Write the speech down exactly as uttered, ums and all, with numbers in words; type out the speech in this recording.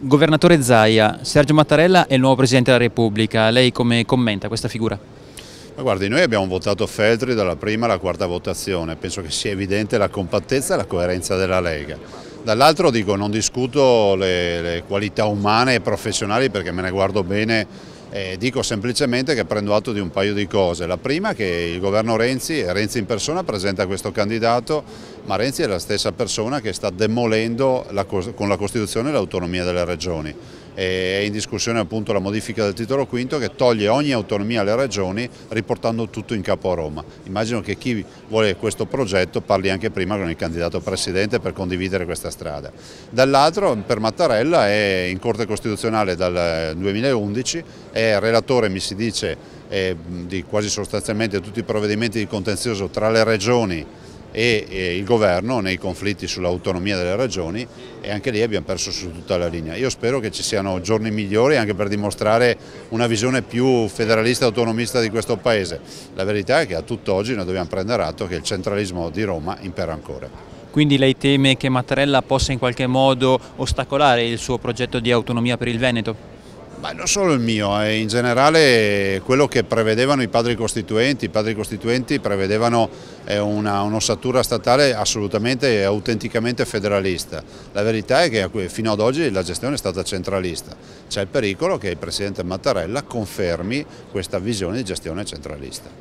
Governatore Zaia, Sergio Mattarella è il nuovo Presidente della Repubblica, lei come commenta questa figura? Ma guardi, noi abbiamo votato Feltri dalla prima alla quarta votazione, penso che sia evidente la compattezza e la coerenza della Lega. Dall'altro dico, non discuto le, le qualità umane e professionali perché me ne guardo bene, eh, dico semplicemente che prendo atto di un paio di cose. La prima che il governo Renzi, Renzi in persona presenta questo candidato, ma Renzi è la stessa persona che sta demolendo la, con la Costituzione l'autonomia delle regioni. È in discussione appunto la modifica del titolo quinto che toglie ogni autonomia alle regioni riportando tutto in capo a Roma. Immagino che chi vuole questo progetto parli anche prima con il candidato presidente per condividere questa strada. Dall'altro per Mattarella è in Corte Costituzionale dal duemilaundici, è relatore, mi si dice, eh, di quasi sostanzialmente tutti i provvedimenti di contenzioso tra le regioni e il governo nei conflitti sull'autonomia delle regioni, e anche lì abbiamo perso su tutta la linea. Io spero che ci siano giorni migliori anche per dimostrare una visione più federalista e autonomista di questo Paese. La verità è che a tutt'oggi noi dobbiamo prendere atto che il centralismo di Roma impera ancora. Quindi lei teme che Mattarella possa in qualche modo ostacolare il suo progetto di autonomia per il Veneto? Ma non solo il mio, eh, in generale quello che prevedevano i padri costituenti. I padri costituenti prevedevano eh, un'ossatura statale assolutamente e autenticamente federalista. La verità è che fino ad oggi la gestione è stata centralista. C'è il pericolo che il Presidente Mattarella confermi questa visione di gestione centralista.